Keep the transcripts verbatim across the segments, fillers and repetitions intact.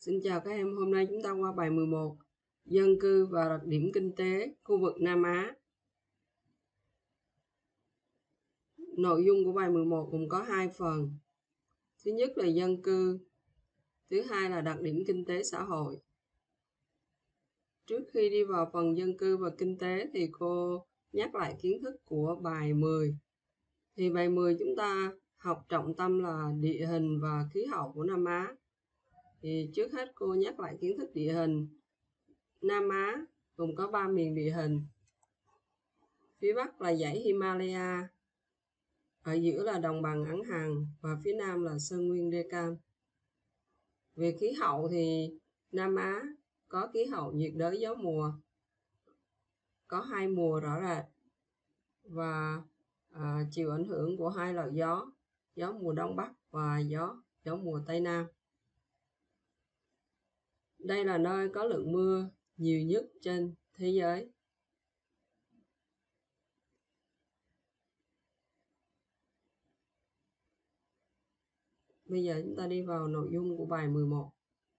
Xin chào các em, hôm nay chúng ta qua bài mười một, dân cư và đặc điểm kinh tế khu vực Nam Á. Nội dung của bài mười một gồm có hai phần. Thứ nhất là dân cư, thứ hai là đặc điểm kinh tế xã hội. Trước khi đi vào phần dân cư và kinh tế thì cô nhắc lại kiến thức của bài mười. Thì bài mười chúng ta học trọng tâm là địa hình và khí hậu của Nam Á. Thì trước hết cô nhắc lại kiến thức địa hình. Nam Á gồm có ba miền địa hình. Phía Bắc là dãy Himalaya, ở giữa là đồng bằng Ấn Hằng và phía Nam là Sơn Nguyên Deccan. Về khí hậu thì Nam Á có khí hậu nhiệt đới gió mùa, có hai mùa rõ rệt và à, chịu ảnh hưởng của hai loại gió, gió mùa Đông Bắc và gió gió mùa Tây Nam. Đây là nơi có lượng mưa nhiều nhất trên thế giới. Bây giờ chúng ta đi vào nội dung của bài mười một.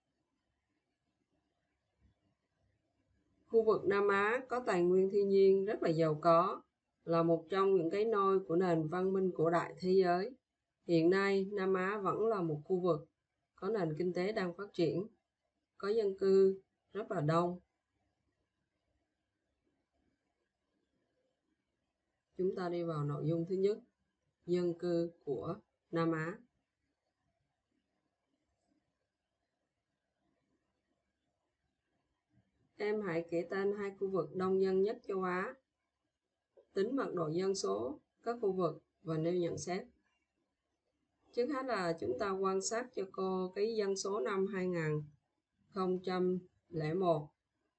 Khu vực Nam Á có tài nguyên thiên nhiên rất là giàu có, là một trong những cái nôi của nền văn minh cổ đại thế giới. Hiện nay, Nam Á vẫn là một khu vực có nền kinh tế đang phát triển, có dân cư rất là đông. Chúng ta đi vào nội dung thứ nhất, dân cư của Nam Á. Em hãy kể tên hai khu vực đông dân nhất châu Á, tính mật độ dân số các khu vực và nêu nhận xét. Trước hết là chúng ta quan sát cho cô cái dân số năm hai không không một.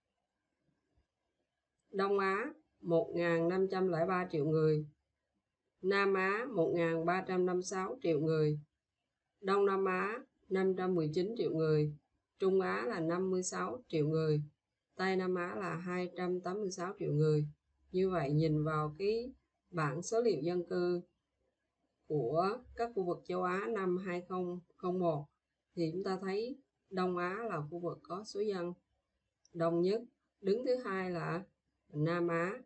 Đông Á một nghìn năm trăm lẻ ba triệu người, Nam Á một nghìn ba trăm năm mươi sáu triệu người, Đông Nam Á năm trăm mười chín triệu người, Trung Á là năm mươi sáu triệu người, Tây Nam Á là hai trăm tám mươi sáu triệu người. Như vậy nhìn vào cái bảng số liệu dân cư của các khu vực châu Á năm hai không không một thì chúng ta thấy Đông Á là khu vực có số dân đông nhất, đứng thứ hai là Nam Á.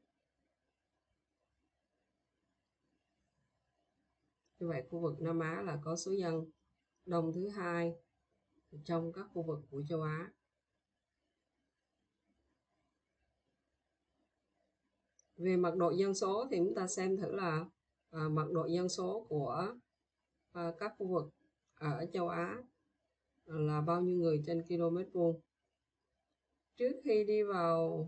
Như vậy khu vực Nam Á là có số dân đông thứ hai trong các khu vực của châu Á. Về mật độ dân số thì chúng ta xem thử là à, mật độ dân số của à, các khu vực ở châu Á là bao nhiêu người trên km vuông. Trước khi đi vào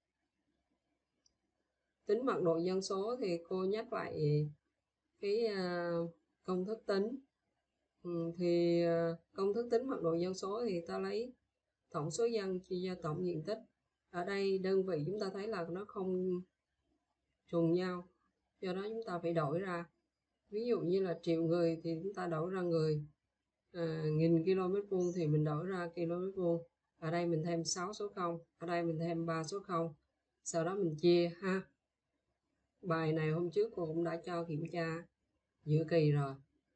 tính mật độ dân số thì cô nhắc lại cái uh, công thức tính. Ừ, thì uh, công thức tính mật độ dân số thì ta lấy tổng số dân chia cho tổng diện tích. Ở đây đơn vị chúng ta thấy là nó không trùng nhau, do đó chúng ta phải đổi ra. Ví dụ như là triệu người thì chúng ta đổi ra người, à, nghìn km vuông thì mình đổi ra km vuông. Ở đây mình thêm sáu số không, ở đây mình thêm ba số không, sau đó mình chia ha. Bài này hôm trước cô cũng đã cho kiểm tra giữa kỳ rồi.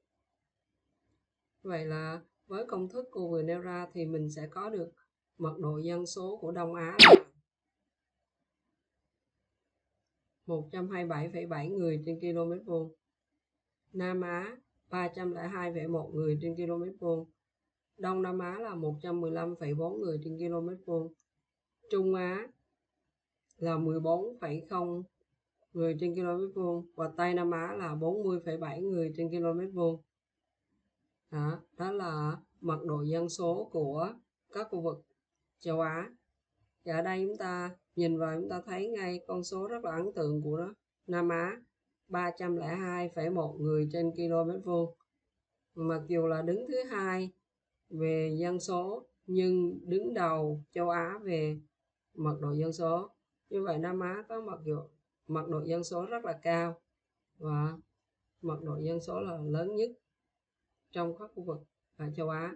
Vậy là với công thức cô vừa nêu ra thì mình sẽ có được mật độ dân số của Đông Á là một trăm hai mươi bảy phẩy bảy người trên km vuông, Nam Á ba trăm lẻ hai phẩy một người trên km vuông, Đông Nam Á là một trăm mười lăm phẩy bốn người trên km vuông, Trung Á là mười bốn phẩy không người trên km vuông và Tây Nam Á là bốn mươi phẩy bảy người trên km vuông. Đó, đó là mật độ dân số của các khu vực châu Á. Và ở đây chúng ta nhìn vào chúng ta thấy ngay con số rất là ấn tượng của nó. Nam Á ba trăm lẻ hai phẩy một người trên km vuông. Mặc dù là đứng thứ hai về dân số nhưng đứng đầu châu Á về mật độ dân số. Như vậy Nam Á có mật độ, mật độ dân số rất là cao và mật độ dân số là lớn nhất trong các khu vực ở châu Á.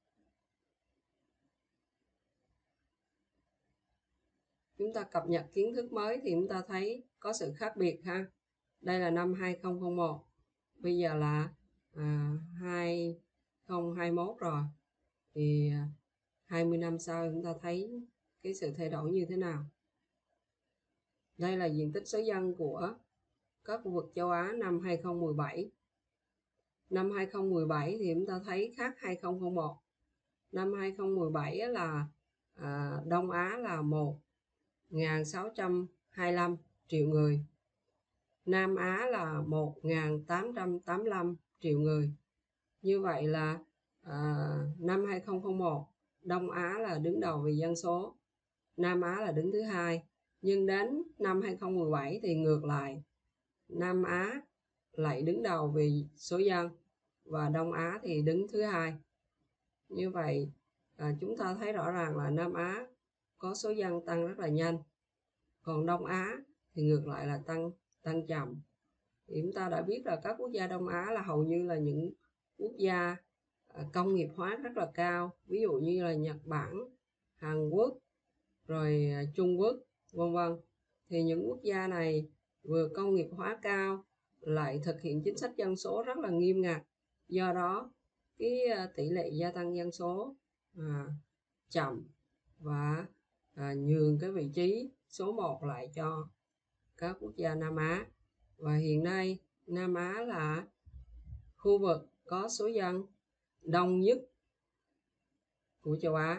Chúng ta cập nhật kiến thức mới thì chúng ta thấy có sự khác biệt ha. Đây là năm hai không không một, bây giờ là à, hai không hai mốt rồi. Thì hai mươi năm sau chúng ta thấy cái sự thay đổi như thế nào. Đây là diện tích số dân của các khu vực châu Á năm hai không một bảy. Năm hai không một bảy thì chúng ta thấy khác hai không không một. Năm hai không một bảy là à, Đông Á là một nghìn sáu trăm hai mươi lăm triệu người. Nam Á là một nghìn tám trăm tám mươi lăm triệu người. Như vậy là à, năm hai không không một, Đông Á là đứng đầu về dân số, Nam Á là đứng thứ hai. Nhưng đến năm hai không một bảy thì ngược lại, Nam Á lại đứng đầu về số dân và Đông Á thì đứng thứ hai. Như vậy à, chúng ta thấy rõ ràng là Nam Á có số dân tăng rất là nhanh, còn Đông Á thì ngược lại là tăng tăng chậm. Thì chúng ta đã biết là các quốc gia Đông Á là hầu như là những quốc gia à, công nghiệp hóa rất là cao, ví dụ như là Nhật Bản, Hàn Quốc, rồi à, Trung Quốc, vân vân. Thì những quốc gia này vừa công nghiệp hóa cao lại thực hiện chính sách dân số rất là nghiêm ngặt, do đó cái à, tỷ lệ gia tăng dân số à, chậm và à, nhường cái vị trí số một lại cho các quốc gia Nam Á. Và hiện nay Nam Á là khu vực có số dân đông nhất của châu Á.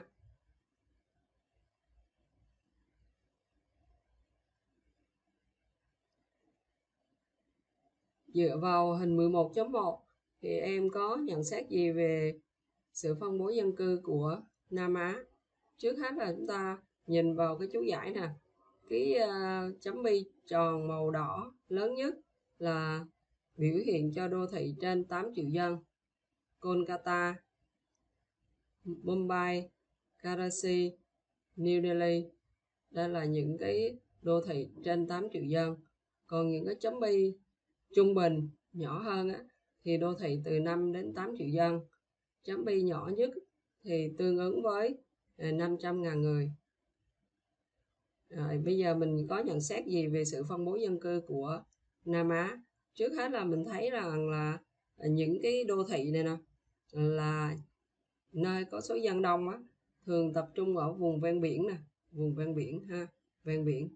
Dựa vào hình mười một chấm một thì em có nhận xét gì về sự phân bố dân cư của Nam Á? Trước hết là chúng ta nhìn vào cái chú giải nè. Cái uh, chấm bi tròn màu đỏ lớn nhất là biểu hiện cho đô thị trên tám triệu dân. Kolkata, Mumbai, Karachi, New Delhi. Đây là những cái đô thị trên tám triệu dân. Còn những cái chấm bi trung bình nhỏ hơn á, thì đô thị từ năm đến tám triệu dân. Chấm bi nhỏ nhất thì tương ứng với năm trăm nghìn người. Rồi, bây giờ mình có nhận xét gì về sự phân bố dân cư của Nam Á? Trước hết là mình thấy rằng là những cái đô thị này nè là nơi có số dân đông á, thường tập trung ở vùng ven biển nè, vùng ven biển ha, ven biển.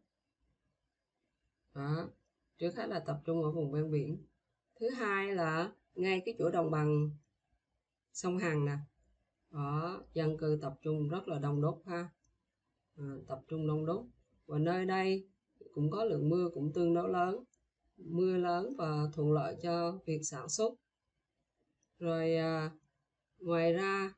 Đó, trước hết là tập trung ở vùng ven biển. Thứ hai là ngay cái chỗ đồng bằng sông Hằng nè, đó, dân cư tập trung rất là đông đúc ha, à, tập trung đông đúc. Và nơi đây cũng có lượng mưa cũng tương đối lớn, mưa lớn và thuận lợi cho việc sản xuất. Rồi à, ngoài ra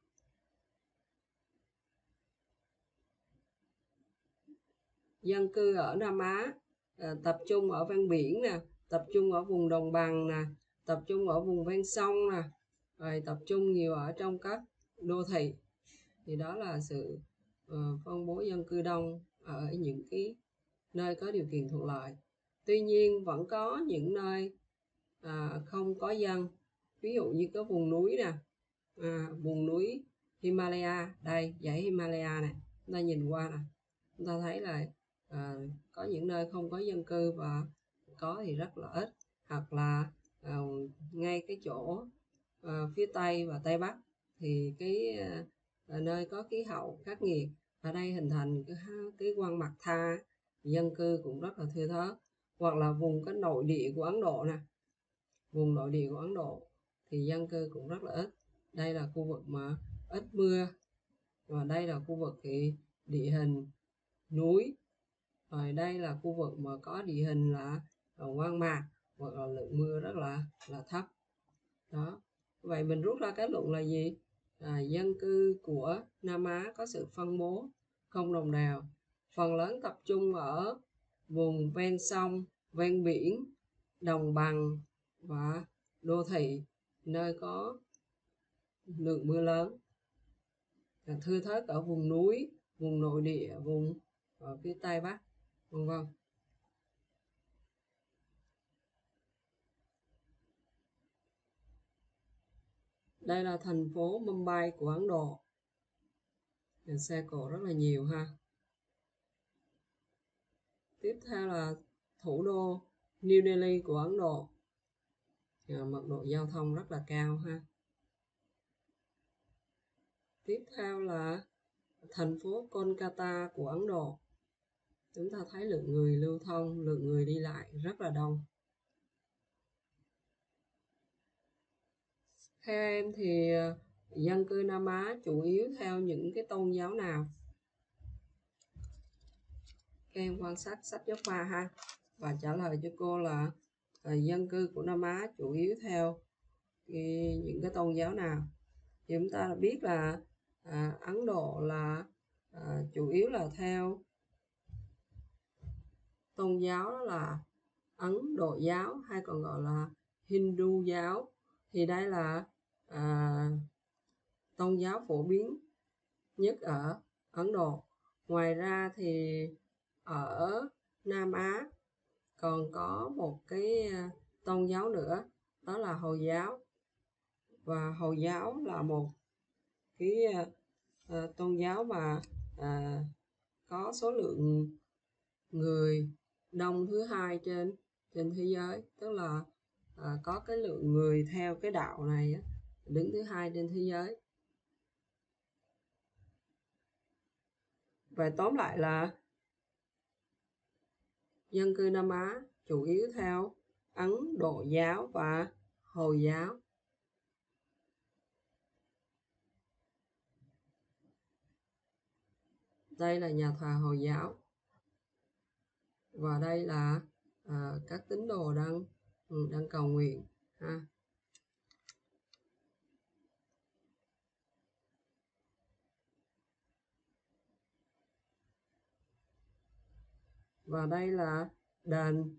dân cư ở Nam Á à, tập trung ở ven biển nè, tập trung ở vùng đồng bằng nè, tập trung ở vùng ven sông nè, rồi tập trung nhiều ở trong các đô thị. Thì đó là sự uh, phân bố dân cư đông ở những cái nơi có điều kiện thuận lợi. Tuy nhiên vẫn có những nơi à, không có dân, ví dụ như cái vùng núi nè, à, vùng núi Himalaya, đây dãy Himalaya này, chúng ta nhìn qua nè, chúng ta thấy là à, có những nơi không có dân cư và có thì rất là ít, hoặc là à, ngay cái chỗ à, phía Tây và Tây Bắc thì cái à, nơi có khí hậu khắc nghiệt, ở đây hình thành cái, cái quang mạc tha, dân cư cũng rất là thưa thớt. Hoặc là vùng cái nội địa của Ấn Độ nè, vùng nội địa của Ấn Độ thì dân cư cũng rất là ít. Đây là khu vực mà ít mưa, và đây là khu vực thì địa hình núi, rồi đây là khu vực mà có địa hình là hoang mạc hoặc là lượng mưa rất là là thấp. Đó, vậy mình rút ra kết luận là gì? À, dân cư của Nam Á có sự phân bố không đồng đều, phần lớn tập trung ở vùng ven sông, ven biển, đồng bằng và đô thị, nơi có lượng mưa lớn, thưa thớt ở vùng núi, vùng nội địa, vùng ở phía Tây Bắc, vân vân. Đây là thành phố Mumbai của Ấn Độ, xe cộ rất là nhiều ha. Tiếp theo là thủ đô New Delhi của Ấn Độ, mật độ giao thông rất là cao ha. Tiếp theo là thành phố Kolkata của Ấn Độ. Chúng ta thấy lượng người lưu thông, lượng người đi lại rất là đông. Theo em thì dân cư Nam Á chủ yếu theo những cái tôn giáo nào? Các em quan sát sách giáo khoa ha, và trả lời cho cô là à, dân cư của Nam Á chủ yếu theo cái, những cái tôn giáo nào. Thì chúng ta biết là à, Ấn Độ là à, chủ yếu là theo tôn giáo đó là Ấn Độ giáo, hay còn gọi là Hindu giáo. Thì đây là à, tôn giáo phổ biến nhất ở Ấn Độ. Ngoài ra thì ở Nam Á còn có một cái tôn giáo nữa, đó là Hồi giáo. Và Hồi giáo là một cái uh, tôn giáo mà uh, có số lượng người đông thứ hai trên trên thế giới, tức là uh, có cái lượng người theo cái đạo này đứng thứ hai trên thế giới. Và tóm lại là dân cư Nam Á chủ yếu theo Ấn Độ giáo và Hồi giáo. Đây là nhà thờ Hồi giáo. Và đây là à, các tín đồ đang đang cầu nguyện ha. Và đây là đền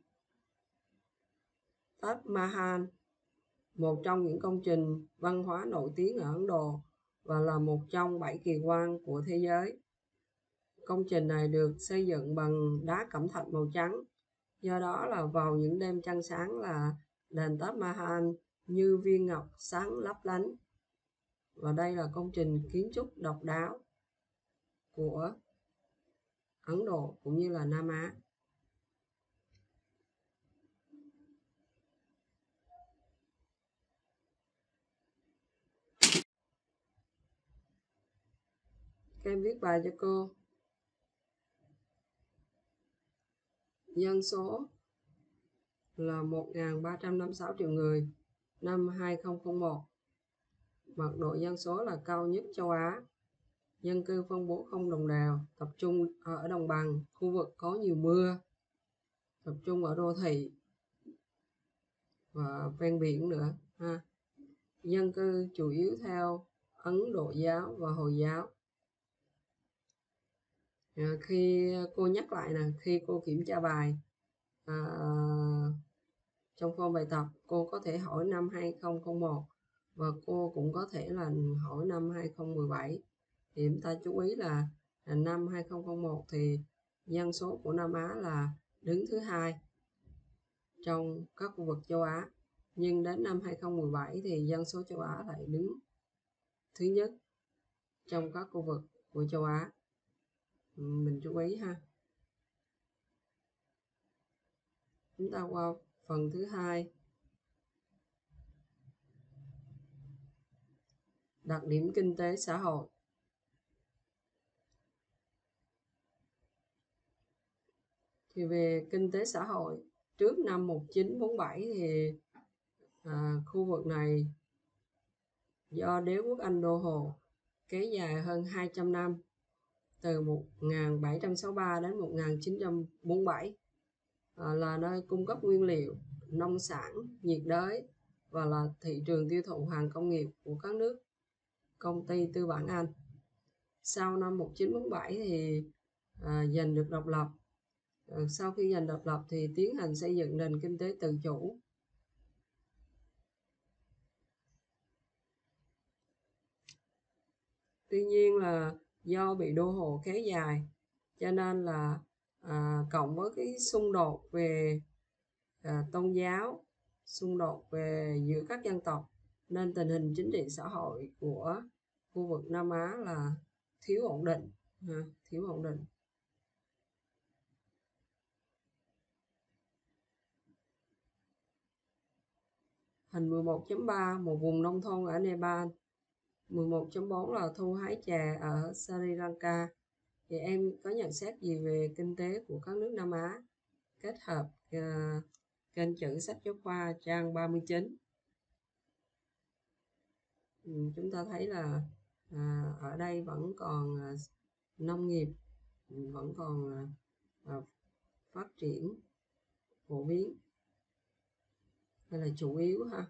Taj Mahal, một trong những công trình văn hóa nổi tiếng ở Ấn Độ và là một trong bảy kỳ quan của thế giới. Công trình này được xây dựng bằng đá cẩm thạch màu trắng. Do đó là vào những đêm trăng sáng là đền Taj Mahal như viên ngọc sáng lấp lánh. Và đây là công trình kiến trúc độc đáo của Ấn Độ cũng như là Nam Á. Các em viết bài cho cô. Dân số là một nghìn ba trăm năm mươi sáu triệu người năm hai không không một. Mật độ dân số là cao nhất châu Á. Dân cư phân bố không đồng đều, tập trung ở đồng bằng, khu vực có nhiều mưa, tập trung ở đô thị và ven biển nữa ha. Dân cư chủ yếu theo Ấn Độ giáo và Hồi giáo. À, khi cô nhắc lại nè, khi cô kiểm tra bài à, trong form bài tập, cô có thể hỏi năm hai không không một và cô cũng có thể là hỏi năm hai không một bảy. Thì chúng ta chú ý là, là năm hai không không một thì dân số của Nam Á là đứng thứ hai trong các khu vực châu Á, nhưng đến năm hai không một bảy thì dân số châu Á lại đứng thứ nhất trong các khu vực của châu Á. Mình chú ý ha. Chúng ta qua phần thứ hai. Đặc điểm kinh tế xã hội. Thì về kinh tế xã hội, trước năm một nghìn chín trăm bốn mươi bảy thì à, khu vực này do đế quốc Anh đô hộ kéo dài hơn hai trăm năm, từ một nghìn bảy trăm sáu mươi ba đến một nghìn chín trăm bốn mươi bảy, à, là nơi cung cấp nguyên liệu, nông sản nhiệt đới và là thị trường tiêu thụ hàng công nghiệp của các nước công ty tư bản Anh. Sau năm một nghìn chín trăm bốn mươi bảy thì à, giành được độc lập. À, sau khi giành độc lập thì tiến hành xây dựng nền kinh tế tự chủ. Tuy nhiên là do bị đô hộ kéo dài, cho nên là à, cộng với cái xung đột về à, tôn giáo, xung đột về giữa các dân tộc, nên tình hình chính trị xã hội của khu vực Nam Á là thiếu ổn định, ha, thiếu ổn định. Hình mười một chấm ba, một vùng nông thôn ở Nepal. mười một chấm bốn là thu hái trà ở Sri Lanka. Thì em có nhận xét gì về kinh tế của các nước Nam Á? Kết hợp uh, kênh chữ sách giáo khoa trang ba mươi chín. Ừ, chúng ta thấy là à, ở đây vẫn còn à, nông nghiệp vẫn còn à, à, phát triển phổ biến hay là chủ yếu ha.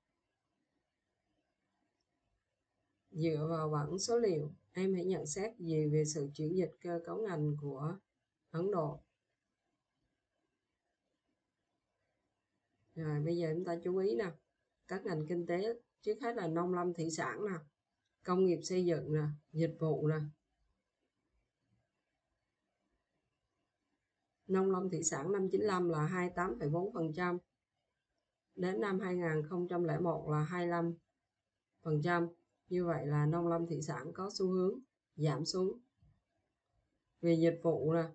Dựa vào bảng số liệu, em hãy nhận xét gì về sự chuyển dịch cơ cấu ngành của Ấn Độ? Rồi bây giờ chúng ta chú ý nè, các ngành kinh tế trước hết là nông lâm thủy sản nè, công nghiệp xây dựng nè, dịch vụ nè. Nông lâm thủy sản năm chín lăm là hai mươi tám phẩy bốn phần trăm, đến năm hai không không một là hai mươi lăm phần trăm. Như vậy là nông lâm thủy sản có xu hướng giảm xuống. Về dịch vụ nè,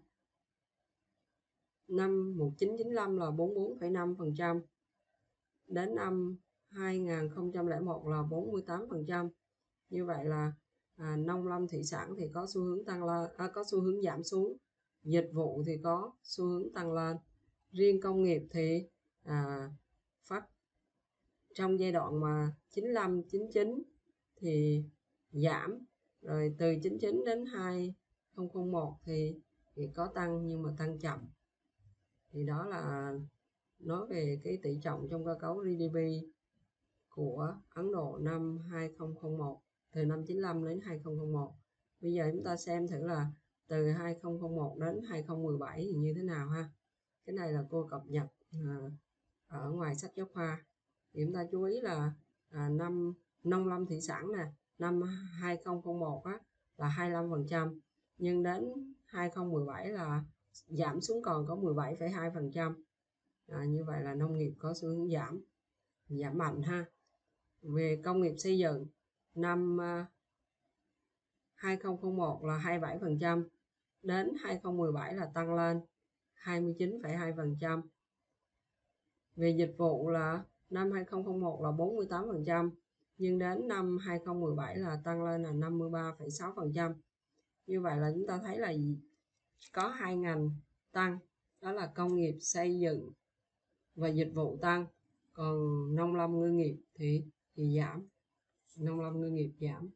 năm một nghìn chín trăm chín mươi lăm là bốn mươi bốn phẩy năm phần trăm, đến năm hai không không một là bốn mươi tám phần trăm. Như vậy là à, nông lâm thủy sản thì có xu hướng tăng lên, à, có xu hướng giảm xuống. Dịch vụ thì có xu hướng tăng lên. Riêng công nghiệp thì à, phát trong giai đoạn mà chín lăm chín chín thì giảm, rồi từ chín chín đến hai không không một thì, thì có tăng nhưng mà tăng chậm. Thì đó là nói về cái tỷ trọng trong cơ cấu giê đê pê của Ấn Độ năm hai không không một, từ năm chín lăm đến hai không không một. Bây giờ chúng ta xem thử là từ hai không không một đến hai không một bảy thì như thế nào ha. Cái này là cô cập nhật à, ở ngoài sách giáo khoa. Thì chúng ta chú ý là à, năm nông lâm thủy sản nè, năm hai không không một á, là hai mươi lăm phần trăm, nhưng đến hai không một bảy là giảm xuống còn có mười bảy phẩy hai phần trăm. À, như vậy là nông nghiệp có xu hướng giảm giảm mạnh ha. Về công nghiệp xây dựng, năm uh, hai không không một là hai mươi bảy phần trăm, đến hai không một bảy là tăng lên hai mươi chín phẩy hai phần trăm. Về dịch vụ là năm hai không không một là bốn mươi tám phần trăm, nhưng đến năm hai không một bảy là tăng lên là năm mươi ba phẩy sáu phần trăm. Như vậy là chúng ta thấy là có hai ngành tăng, đó là công nghiệp xây dựng và dịch vụ tăng, còn nông lâm ngư nghiệp thì thì giảm. Nông lâm ngư nghiệp giảm.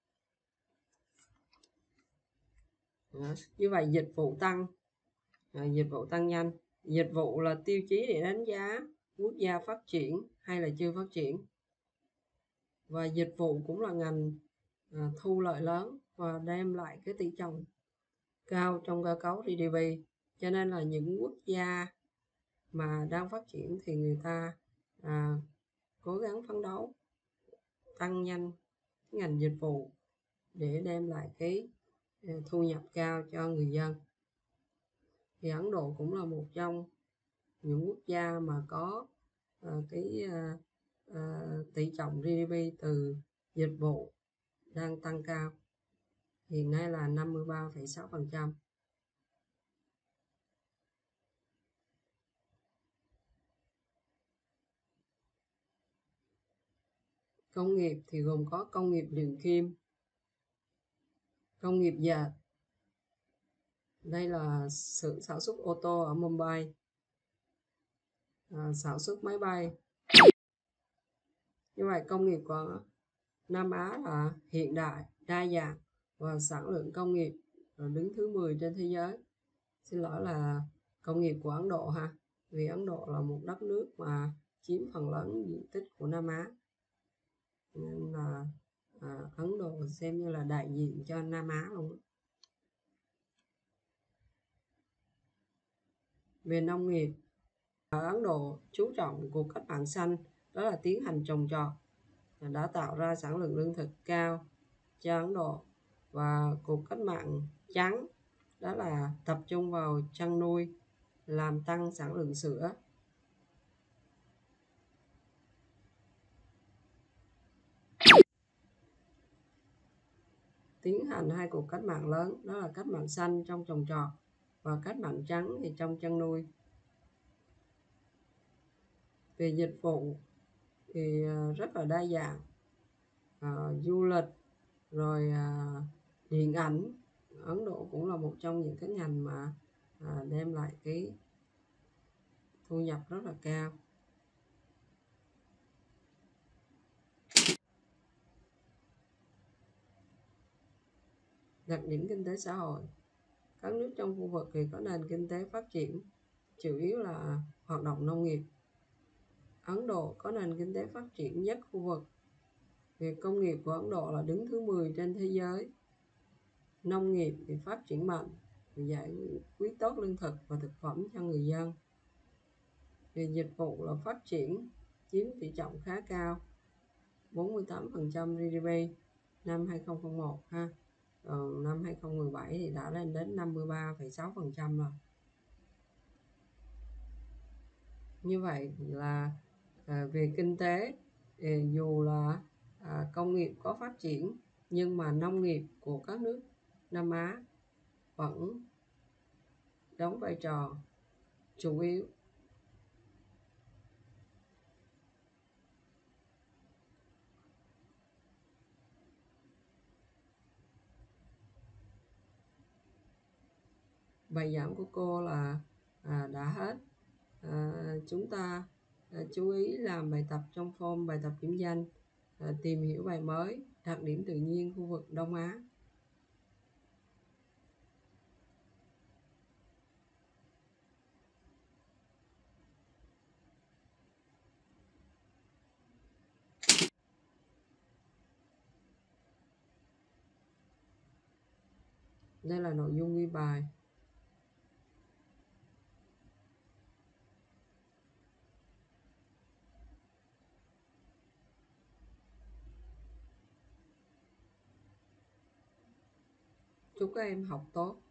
Đó. Như vậy dịch vụ tăng, à, dịch vụ tăng nhanh. Dịch vụ là tiêu chí để đánh giá quốc gia phát triển hay là chưa phát triển, và dịch vụ cũng là ngành à, thu lợi lớn và đem lại cái tỷ trọng cao trong cơ cấu giê đê pê. Cho nên là những quốc gia mà đang phát triển thì người ta à, cố gắng phấn đấu tăng nhanh cái ngành dịch vụ để đem lại cái thu nhập cao cho người dân. Thì Ấn Độ cũng là một trong những quốc gia mà có uh, cái uh, uh, tỷ trọng giê đê pê từ dịch vụ đang tăng cao, hiện nay là năm mươi ba phẩy sáu phần trăm. Công nghiệp thì gồm có công nghiệp luyện kim, công nghiệp dệt. Đây là sự sản xuất ô tô ở Mumbai, à, sản xuất máy bay. Như vậy công nghiệp của Nam Á là hiện đại, đa dạng và sản lượng công nghiệp đứng thứ mười trên thế giới. Xin lỗi là công nghiệp của Ấn Độ ha, vì Ấn Độ là một đất nước mà chiếm phần lớn diện tích của Nam Á, nên là à, Ấn Độ xem như là đại diện cho Nam Á luôn. Về nông nghiệp, ở Ấn Độ chú trọng cuộc cách mạng xanh, đó là tiến hành trồng trọt, đã tạo ra sản lượng lương thực cao cho Ấn Độ. Và cuộc cách mạng trắng, đó là tập trung vào chăn nuôi, làm tăng sản lượng sữa. Tiến hành hai cuộc cách mạng lớn, đó là cách mạng xanh trong trồng trọt và cách mạng trắng thì trong chăn nuôi. Về dịch vụ thì rất là đa dạng, à, du lịch, rồi à, điện ảnh. Ấn Độ cũng là một trong những cái ngành mà à, đem lại cái thu nhập rất là cao. Đặc điểm kinh tế xã hội. Các nước trong khu vực thì có nền kinh tế phát triển, chủ yếu là hoạt động nông nghiệp. Ấn Độ có nền kinh tế phát triển nhất khu vực. Việc công nghiệp của Ấn Độ là đứng thứ mười trên thế giới. Nông nghiệp thì phát triển mạnh, giải quyết tốt lương thực và thực phẩm cho người dân. Về dịch vụ là phát triển, chiếm tỷ trọng khá cao, bốn mươi tám phần trăm giê đê pê năm hai không không một ha. Còn năm hai không một bảy thì đã lên đến năm mươi ba phẩy sáu phần trăm rồi. Như vậy là à, về kinh tế thì dù là à, công nghiệp có phát triển nhưng mà nông nghiệp của các nước Nam Á vẫn đóng vai trò chủ yếu. Bài giảng của cô là à, đã hết. À, chúng ta à, chú ý làm bài tập trong form bài tập điểm danh, à, tìm hiểu bài mới, đặc điểm tự nhiên khu vực Đông Á. Đây là nội dung ghi bài. Chúc các em học tốt.